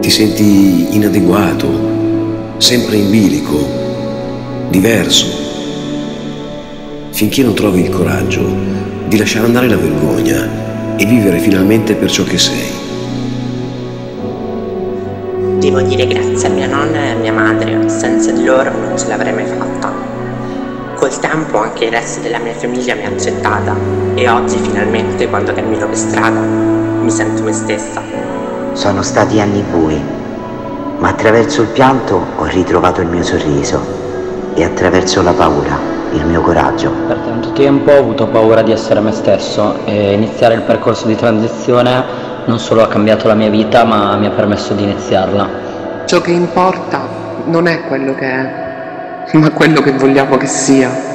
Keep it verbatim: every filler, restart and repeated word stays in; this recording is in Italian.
ti senti inadeguato, sempre in bilico, diverso, finché non trovi il coraggio di lasciare andare la vergogna e vivere finalmente per ciò che sei. Devo dire grazie a mia nonna e a mia madre, senza di loro non ce l'avrei mai fatta. Col tempo anche il resto della mia famiglia mi ha accettata e oggi finalmente quando cammino per strada mi sento me stessa. Sono stati anni bui, ma attraverso il pianto ho ritrovato il mio sorriso e attraverso la paura il mio coraggio. Per tanto tempo ho avuto paura di essere me stesso e iniziare il percorso di transizione non solo ha cambiato la mia vita, ma mi ha permesso di iniziarla. Ciò che importa non è quello che è, ma quello che vogliamo che sia.